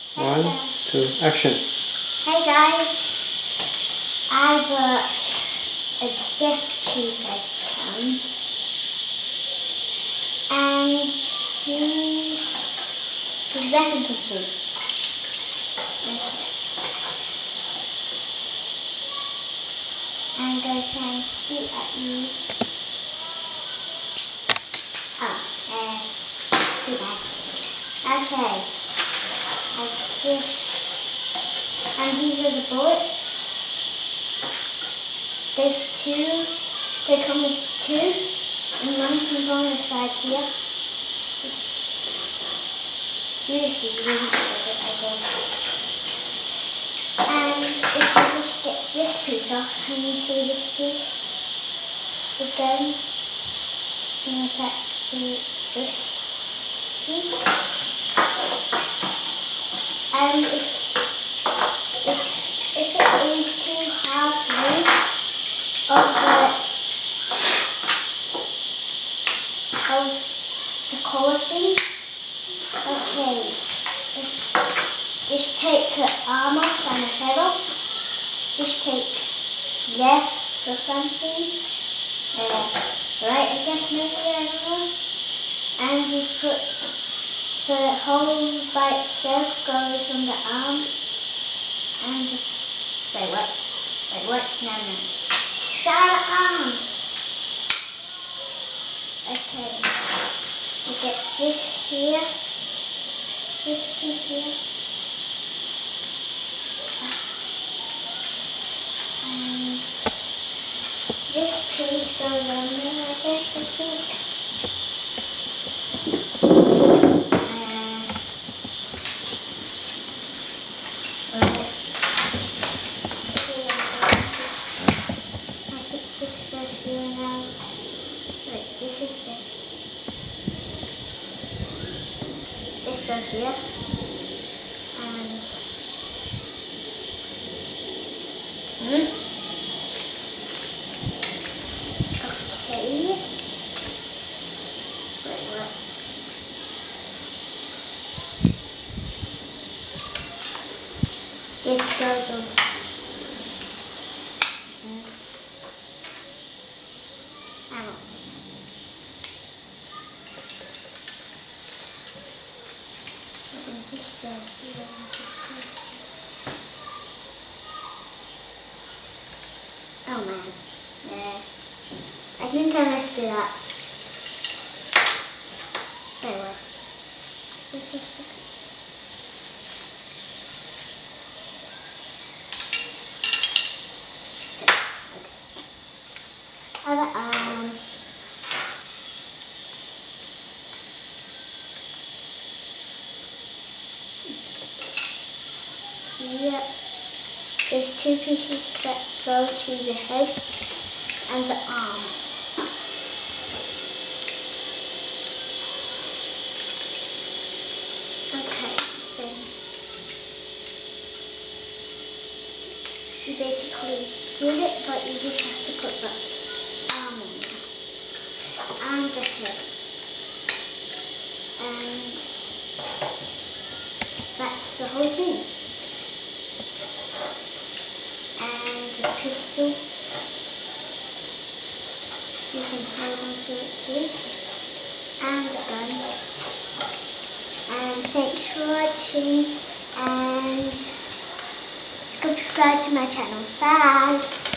1, 2, action. Hey guys, I got a gift to Bedcom and she's representative. I'm going to try and shoot at you. Oh, too bad. Okay, and these are the bullets. There's two, they come with two, and one comes on the side here. This is really good, I guess. And if you just get this piece off, can you see this piece? Again, and attach to this piece. And if it is two halfway of the colour thing, okay, just take the arm off and the head off, just take left or something, right I guess maybe, I don't know, and you put the whole by itself goes on the arm, and wait, what? No. Giant arm! Okay, you get this here, this piece here, and this piece goes on there, I guess, I think. This goes here, and okay, wait, what? This goes on. Oh man, I think I messed it up. Anyway, this is other arm. Yep. There's two pieces that go to the head and the arm. Okay, then you basically did it, but you just have to put the arm in there and the head. And that's the whole thing. And the pistol, you can hold on to it too, and the gun. And thanks for watching, and subscribe to my channel. Bye!